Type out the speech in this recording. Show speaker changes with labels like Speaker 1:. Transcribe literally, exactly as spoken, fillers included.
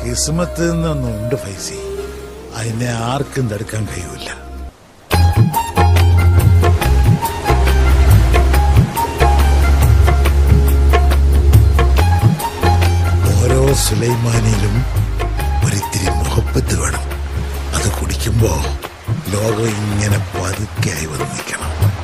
Speaker 1: കിസ്മത്ത് നിന്നൊന്നുണ്ട് ഫൈസി, അതിനെ ആർക്കും തടുക്കാൻ കഴിയൂല. ഓരോ സുലൈമാനിയിലും ഒരിത്തിരി മുഹബത്ത് വേണം. അത് കുടിക്കുമ്പോ ലോകം ഇങ്ങനെ പതുക്കെയായി വന്ന് നിൽക്കണം.